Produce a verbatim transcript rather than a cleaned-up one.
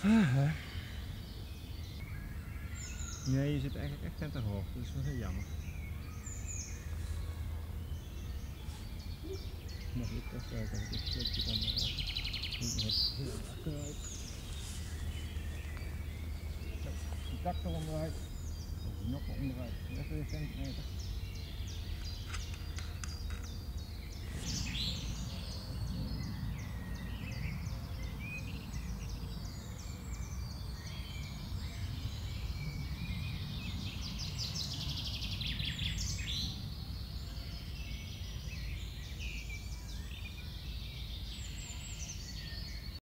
Nee, je zit eigenlijk echt net te hoog, dat is wel heel jammer. Mag ik even kijken of ik dit stukje kan maken. Heel akkurat. Zo, die tak er onderuit. De noppen onderuit, net weer centimeter.